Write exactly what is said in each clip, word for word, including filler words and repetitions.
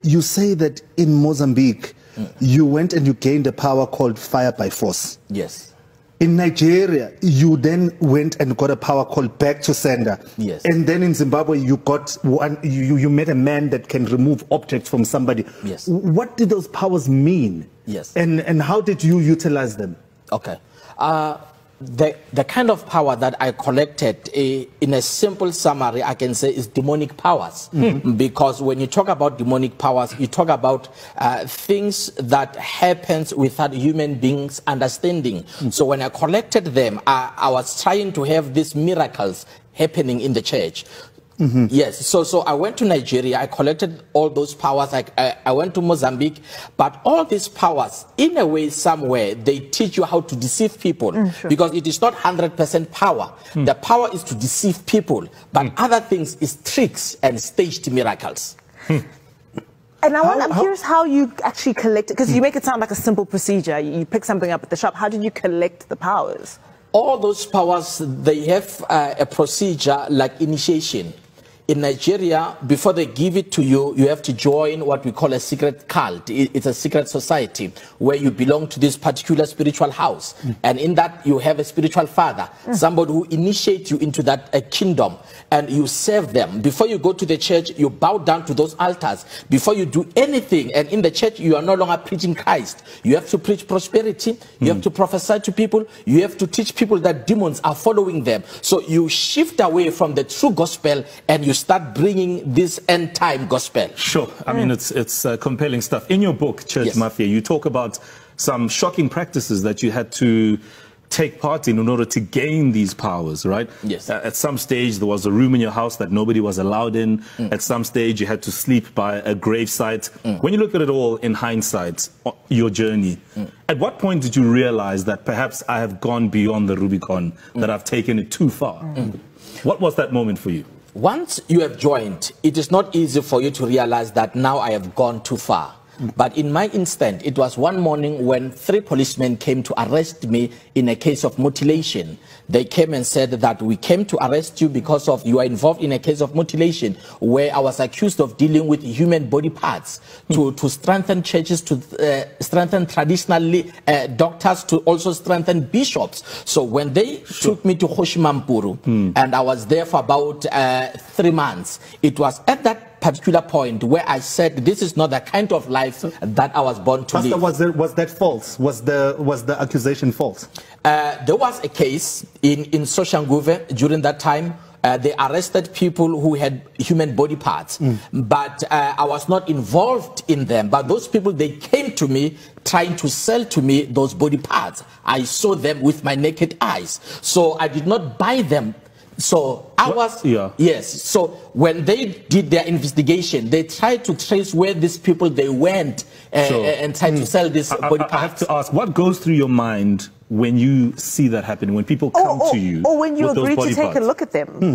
you say that in Mozambique, mm. you went and you gained a power called fire by force. Yes. In Nigeria, you then went and got a power called back to sender. Yes. And then in Zimbabwe, you got one. You, you met a man that can remove objects from somebody. Yes. What did those powers mean? Yes. And and how did you utilize them? Okay. Uh, the the kind of power that I collected, uh, in a simple summary, I can say is demonic powers. Mm-hmm. Because when you talk about demonic powers, you talk about uh, things that happens without human beings understanding. Mm-hmm. So when I collected them, I, I was trying to have these miracles happening in the church. Mm-hmm. Yes, so so I went to Nigeria, I collected all those powers, I, I, I went to Mozambique, but all these powers, in a way, somewhere, they teach you how to deceive people, mm, sure. because it is not one hundred percent power. Mm. The power is to deceive people, but mm. other things is tricks and staged miracles. Mm. And I want, I'm curious how you actually collect it, because mm. you make it sound like a simple procedure. You, you pick something up at the shop. How did you collect the powers? All those powers, they have uh, a procedure like initiation. In Nigeria, before they give it to you, you have to join what we call a secret cult. It's a secret society where you belong to this particular spiritual house. Mm. And in that, you have a spiritual father, mm. somebody who initiates you into that uh, kingdom, and you serve them. Before you go to the church, you bow down to those altars. Before you do anything, and in the church, you are no longer preaching Christ. You have to preach prosperity. You mm. have to prophesy to people. You have to teach people that demons are following them. So you shift away from the true gospel, and you start bringing this end time gospel. Sure. I mm. mean, it's it's uh, compelling stuff. In your book, Church yes. Mafia, you talk about some shocking practices that you had to take part in in order to gain these powers, right? Yes. Uh, at some stage, there was a room in your house that nobody was allowed in. Mm. At some stage, you had to sleep by a gravesite. Mm. When you look at it all in hindsight, your journey, mm. at what point did you realize that perhaps I have gone beyond the Rubicon, mm. that I've taken it too far? Mm. What was that moment for you? Once you have joined, it is not easy for you to realize that now I have gone too far. Mm. But in my instant, it was one morning when three policemen came to arrest me in a case of mutilation. They came and said that we came to arrest you because of you are involved in a case of mutilation where I was accused of dealing with human body parts mm. to, to strengthen churches, to uh, strengthen traditionally uh, doctors, to also strengthen bishops. So when they sure. took me to Hoshimampuru, mm. and I was there for about uh, three months, it was at that particular point where I said this is not the kind of life that I was born to Pastor, live. Was, there, was that false? Was the was the accusation false? Uh, there was a case in in Soshanguve during that time. Uh, they arrested people who had human body parts, mm. but uh, I was not involved in them. But those people, they came to me trying to sell to me those body parts. I saw them with my naked eyes, so I did not buy them. So I what? was, yeah. yes. So when they did their investigation, they tried to trace where these people they went uh, sure. and tried mm. to sell this I, body I, parts. I have to ask, what goes through your mind when you see that happening, when people come or, or, to you? Or when you with agree those to take parts? a look at them. Hmm.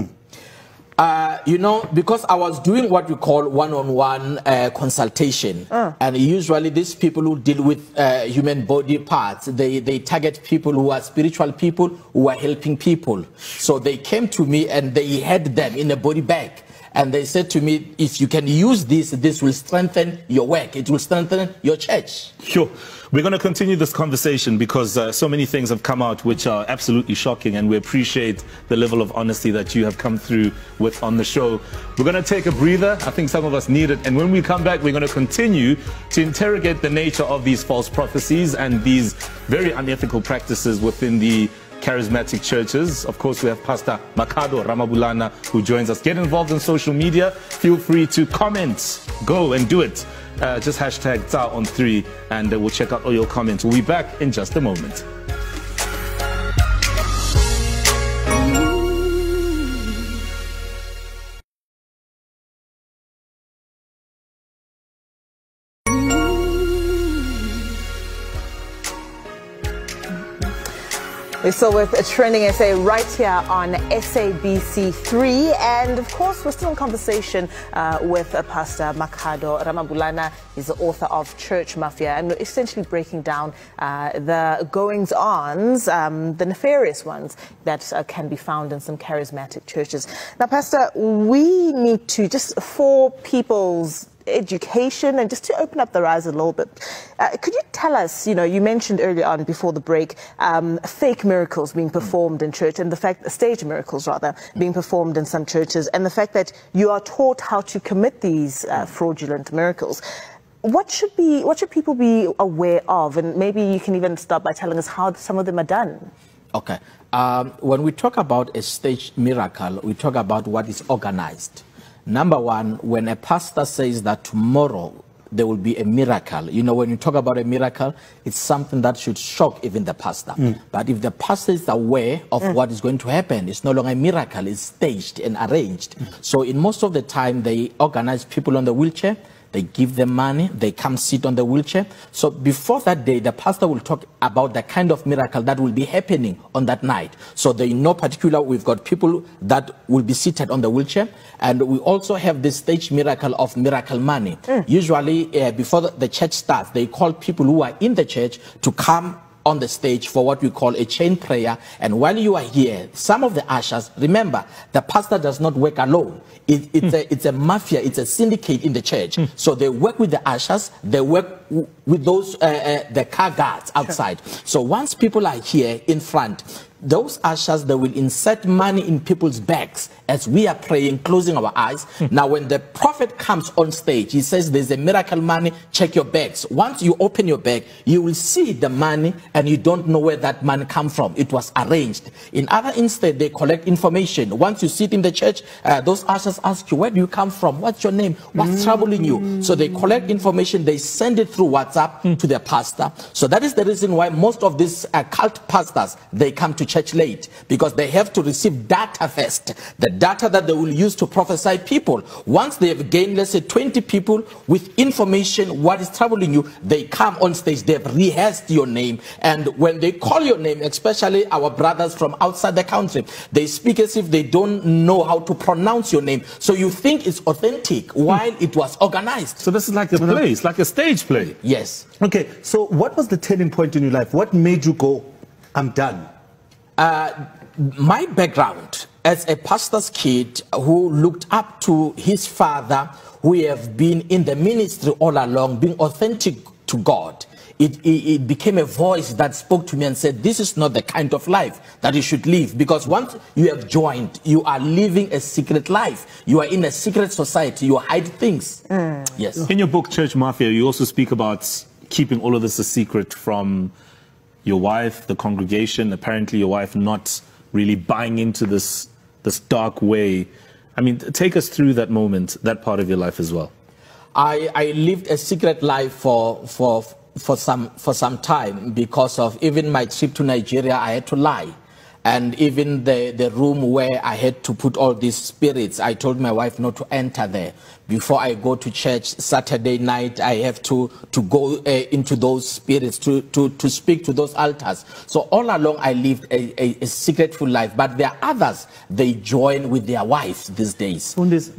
Uh, you know, because I was doing what we call one-on-one uh, consultation, uh. and usually these people who deal with uh, human body parts, they, they target people who are spiritual people, who are helping people. So they came to me and they had them in a body bag. And they said to me, if you can use this, this will strengthen your work. It will strengthen your church. Sure. We're going to continue this conversation because uh, so many things have come out which are absolutely shocking, and we appreciate the level of honesty that you have come through with on the show. We're going to take a breather. I think some of us need it. And when we come back, we're going to continue to interrogate the nature of these false prophecies and these very unethical practices within the charismatic churches. Of course, we have Pastor Makhado Ramabulana who joins us. Get involved in social media. Feel free to comment. Go and do it. Uh, just hashtag T A on three, and uh, we'll check out all your comments. We'll be back in just a moment. We're still with a trending essay right here on S A B C three, and of course we're still in conversation uh, with uh, Pastor Makhado Ramabulana. He's the author of Church Mafia, and we're essentially breaking down uh, the goings-ons, um, the nefarious ones that uh, can be found in some charismatic churches. Now, Pastor, we need to, just for people's education, and just to open up their eyes a little bit. Uh, could you tell us, you know, you mentioned earlier on before the break, um, fake miracles being performed in church, and the fact, stage miracles rather, being performed in some churches, and the fact that you are taught how to commit these uh, fraudulent miracles. What should be, what should people be aware of? And maybe you can even start by telling us how some of them are done. Okay. Um, when we talk about a staged miracle, we talk about what is organized. Number one, when a pastor says that tomorrow there will be a miracle, you know, when you talk about a miracle, it's something that should shock even the pastor. Mm. But if the pastor is aware of mm. what is going to happen, it's no longer a miracle, it's staged and arranged. Mm. So in most of the time, they organize people on the wheelchair, they give them money, they come sit on the wheelchair. So before that day, the pastor will talk about the kind of miracle that will be happening on that night. So they know particular, we've got people that will be seated on the wheelchair. And we also have this stage miracle of miracle money. Mm. Usually, uh, before the, the church starts, they call people who are in the church to come on the stage for what we call a chain prayer. And while you are here, some of the ushers, remember, the pastor does not work alone. It, it's, mm. a, it's a mafia, it's a syndicate in the church. Mm. So they work with the ushers, they work w with those, uh, uh, the car guards outside. Sure. So once people are here in front, those ushers, they will insert money in people's bags as we are praying, closing our eyes. Mm. Now, when the prophet comes on stage, he says, there's a miracle money, check your bags. Once you open your bag, you will see the money and you don't know where that money come from. It was arranged. In other instead, they collect information. Once you sit in the church, uh, those ushers ask you, where do you come from? What's your name? What's mm. troubling you? So they collect information, they send it through WhatsApp mm. to their pastor. So that is the reason why most of these uh, cult pastors, they come to church late, because they have to receive data first, the data that they will use to prophesy people. Once they have gained, let's say, twenty people with information, what is troubling you, they come on stage, they've rehearsed your name, and when they call your name, especially our brothers from outside the country, they speak as if they don't know how to pronounce your name, so you think it's authentic while it was organized. So this is like a play, it's like a stage play. Yes. Okay, so what was the turning point in your life? What made you go, I'm done? Uh, my background as a pastor's kid who looked up to his father, who have been in the ministry all along, being authentic to God, it, it, it became a voice that spoke to me and said, this is not the kind of life that you should live, because once you have joined, you are living a secret life. You are in a secret society. You hide things. Mm. Yes. In your book, Church Mafia, you also speak about keeping all of this a secret from your wife, the congregation, apparently your wife not really buying into this this dark way. I mean, take us through that moment, that part of your life as well. I, I lived a secret life for for for some for some time, because of even my trip to Nigeria, I had to lie. And even the, the room where I had to put all these spirits, I told my wife not to enter there. Before I go to church Saturday night, I have to, to go uh, into those spirits, to, to, to speak to those altars. So all along, I lived a, a, a secretful life. But there are others, they join with their wives these days.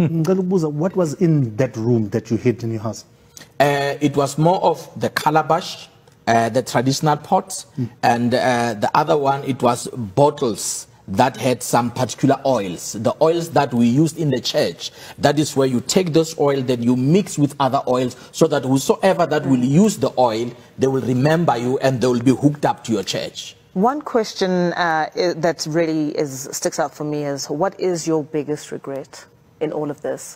What was in that room that you hid in your house? Uh, it was more of the calabash, Uh, the traditional pots, mm. and uh, the other one, it was bottles that had some particular oils, the oils that we used in the church. That is where you take this oil, then you mix with other oils, so that whosoever that will use the oil, they will remember you and they will be hooked up to your church. One question uh, that really is, sticks out for me is, what is your biggest regret in all of this?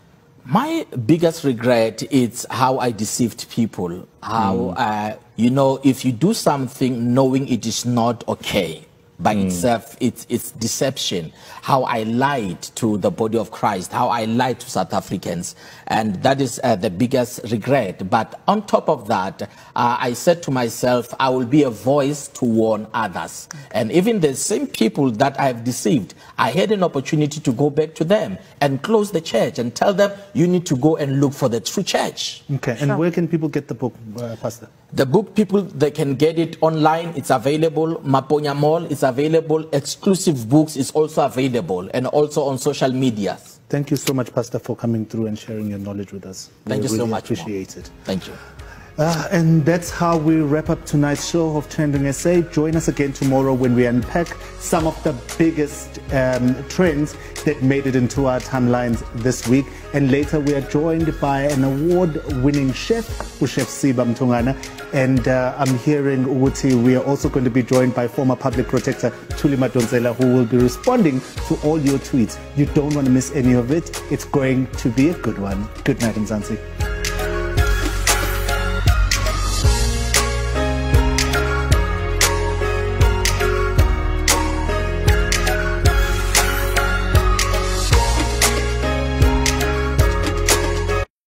My biggest regret is how I deceived people. How, mm. uh, you know, if you do something knowing it is not okay by mm. itself, it's, it's deception. How I lied to the body of Christ, how I lied to South Africans. And that is uh, the biggest regret. But on top of that, uh, I said to myself, I will be a voice to warn others. And even the same people that I have deceived, I had an opportunity to go back to them and close the church and tell them, you need to go and look for the true church. Okay, and sure. Where can people get the book, uh, Pastor? The book, people, they can get it online. It's available. Maponya Mall is available. Exclusive Books is also available, and also on social media. Thank you so much, Pastor, for coming through and sharing your knowledge with us. Thank we you really so much. Appreciate Mom. it. Thank you. Uh, and that's how we wrap up tonight's show of Trending S A. Join us again tomorrow when we unpack some of the biggest um, trends that made it into our timelines this week. And later we are joined by an award-winning chef, Chef Siba Mtungana. And uh, I'm hearing, Uti, we are also going to be joined by former public protector Thuli Madonsela, who will be responding to all your tweets. You don't want to miss any of it. It's going to be a good one. Good night, Mzansi.